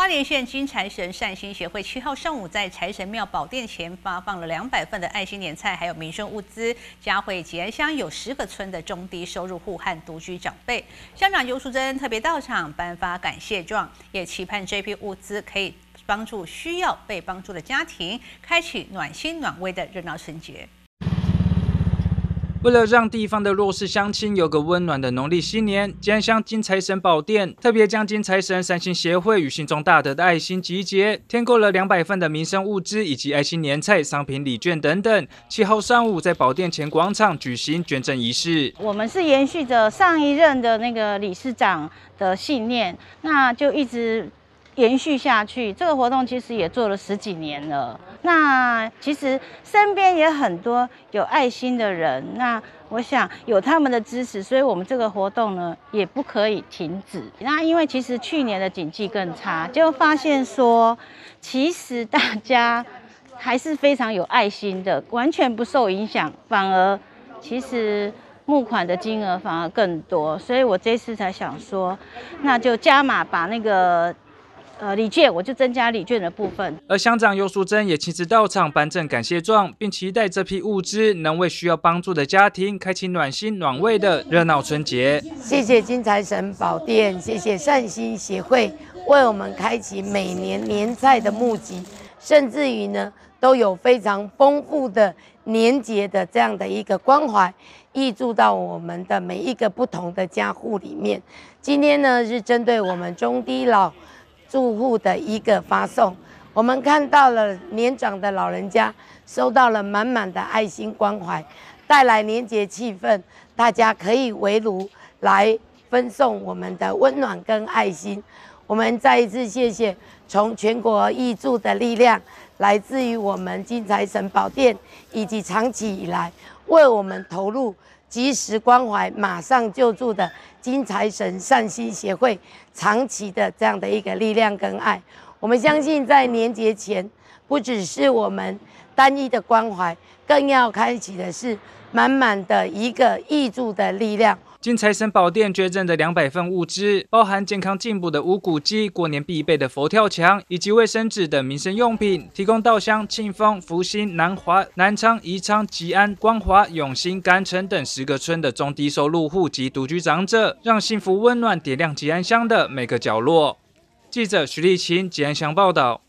花莲县金财神善心协会7号上午在财神庙宝殿前发放了200份的爱心年菜，还有民生物资，嘉惠吉安乡有10个村的中低收入户和独居长辈。乡长尤淑珍特别到场颁发感谢状，也期盼这批物资可以帮助需要被帮助的家庭，开启暖心暖胃的热闹春节。 为了让地方的弱势乡亲有个温暖的农历新年，吉安乡金财神宝殿特别将金财神善心协会与心中大德的爱心集结，添购了200份的民生物资以及爱心年菜、商品礼券等等。7号上午在宝殿前广场举行捐赠仪式。 我们是延续着上一任的那个理事长的信念，那就一直延续下去。这个活动其实也做了10几年了。那其实身边也很多有爱心的人，那我想有他们的支持，所以我们这个活动呢也不可以停止。那因为其实去年的经济更差，就发现说，其实大家还是非常有爱心的，完全不受影响，反而其实募款的金额反而更多。所以我这次才想说，那就加码把那个礼券，我就增加礼券的部分。 而乡长尤淑珍也亲自到场颁赠感谢状，并期待这批物资能为需要帮助的家庭开启暖心暖胃的热闹春节。 谢谢金财神宝殿，谢谢善心协会为我们开启每年年菜的募集，甚至于呢都有非常丰富的年节的这样的一个关怀，挹注到我们的每一个不同的家户里面。今天呢是针对我们中低老住户的一个发送，我们看到了年长的老人家收到了满满的爱心关怀，带来年节气氛，大家可以围炉来分送我们的温暖跟爱心。我们再一次谢谢从全国挹注的力量，来自于我们金财神宝殿，以及长期以来为我们投入及时关怀、马上救助的金财神善心协会长期的这样的一个力量跟爱。我们相信在年节前，不只是我们单一的关怀，更要开启的是满满的一个挹注的力量。 金财神宝殿捐赠的200份物资，包含健康进补的无骨鸡、过年必备的佛跳墙以及卫生纸等民生用品，提供稻香、庆丰、福兴、南华、南昌、宜昌、吉安、光华、永兴、甘城等10个村的中低收入户及独居长者，让幸福温暖点亮吉安乡的每个角落。记者徐立琴，吉安乡报道。